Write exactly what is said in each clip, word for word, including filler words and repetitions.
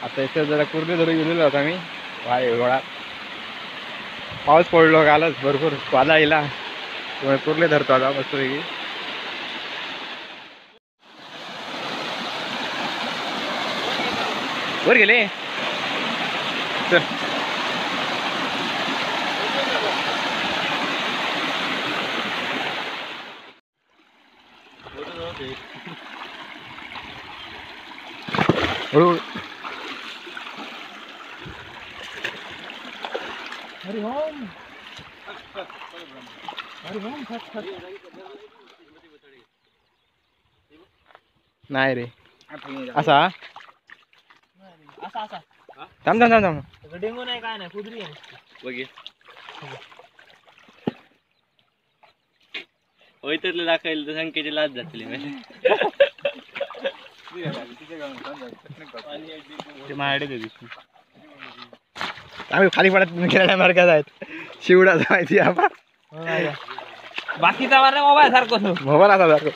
आता इथे जरा कुर्ली धरून गेलेलो होता मी वाय गोळात पाऊस पडलो कालच भरपूर वादळ येला कुर्ले धरतो आता मस्तपैकी. वर गेले चल हरी ओम हरी ओम नाही रे असा असा असा थांब थांब थांब थांब डेंगू नाही काय नाही कुदरी आहे बघे होय तर दाखवायला तर संख्येची लाच जातली आम्ही खाली पडत खेळण्या मार्गात आहेत शिवडा माहिती आम्हा बाकीचा मारला मोबाईल सारखं मोबाईल असा सारखं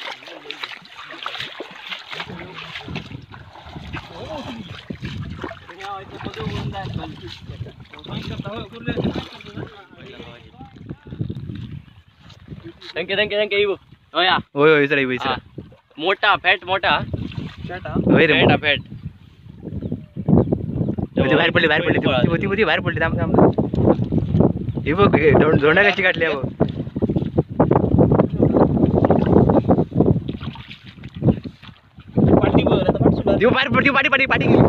संख्या संख्या संख्या येऊ होया होय होय सर होय सर मोठा फॅट मोठा होय रे फॅट फॅट ती बाहेर पडली बाहेर पडली ती होती होती बाहेर पडली थांब थांब ही बघ झोंडा कशी काढली बघ पाठी बर आता पाठी सुद्धा देऊ बाहेर पडली पाठी पाठी पाठी गेली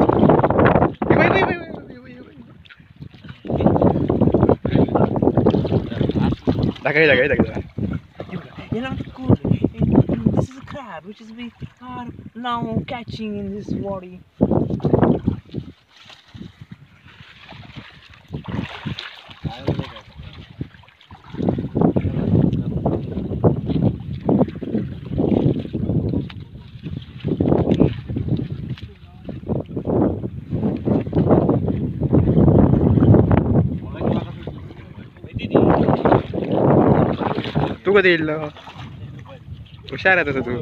दाखव दाखव दाखव You know, cool. This is a crab, which is we are now catching in this water. तू कधी येईल हुशार आहे तसं तू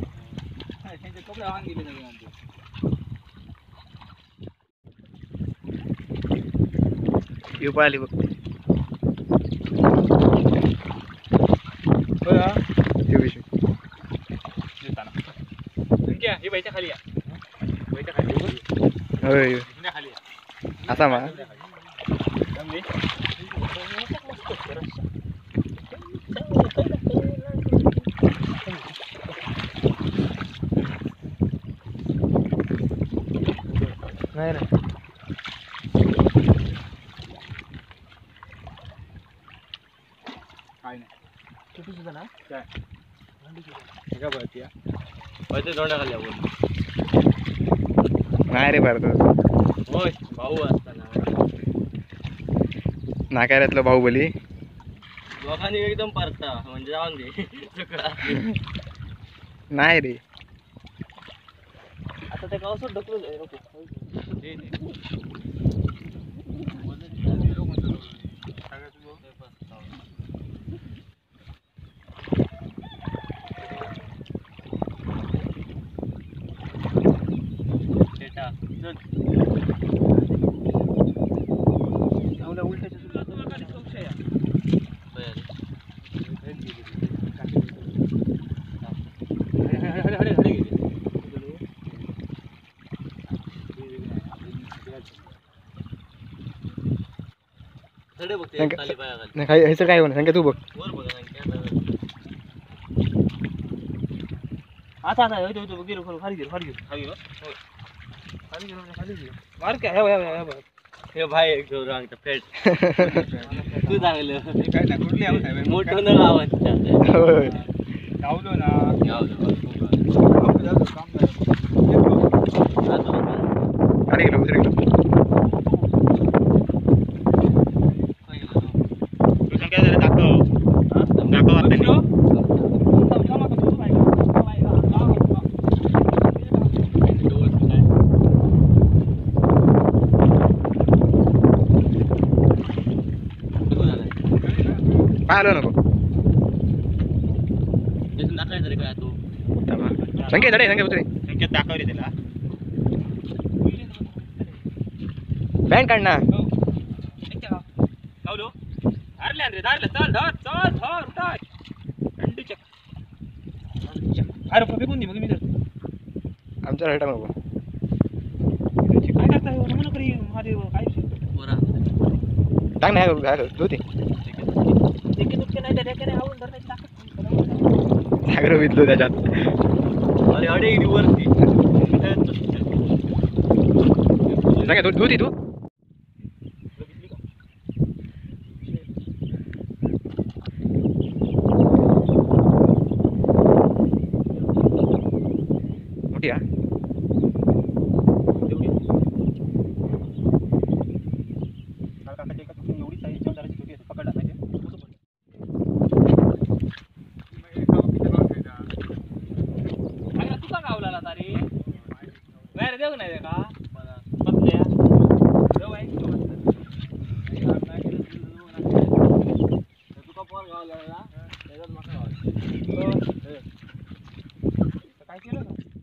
येऊ पळाली बघ खाली होय असा मा नाही ना काय नाही छोटी सुद्धा ना काय का बघती होय दोंडा खाली आपण नाही रे भारत होय भाऊ असताना नाकाऱ्यातलं बाहुबली दोघांनी एकदम परता म्हणजे जाऊन दे नाही रे आता त्या गावासोबत ढकलून आहे नको उलट्याच्या ह्याचं काय होणार संख्या तू बघ आता आता होतो गेलो खरं खाली गेलो खाली गेलो खाली गेलो खाली गेलो खाली गेलो मार काय हे हे हे हे भाई एक जो रंग फेट तू चांगलं काय ना कुठली आवड मोठं न आवाज होय गावलो ना गावलो अरे गेलो उतरे गेलो तू संख्या जरा दाखव दाखव आता आलो नको दाखवायचं रे काय तू संख्या धडे संख्या उतरे संख्या दाखव रे त्याला पॅन्ट काढ ना. गावलो अरे रे दारले चल धर चल धर उठाय थंडीच्या अरे फेकून दे मग मी धरतो. आमच्या राईट नको. काय करताय नमुना करी महादेव काय विषय टाक नाही धुते देखे दुखे नाही त्या देखे नाही आवून धर नाही टाकत सागर विधलो त्याच्यात. अरे अडे गेली वरती सांगा तू धुती तू मोठी हा. तुका गावला तारी बाहेर देऊ नाही का बदल्या देऊ आहे तुका पोर गावला ना त्याच्यात माका काय केलं का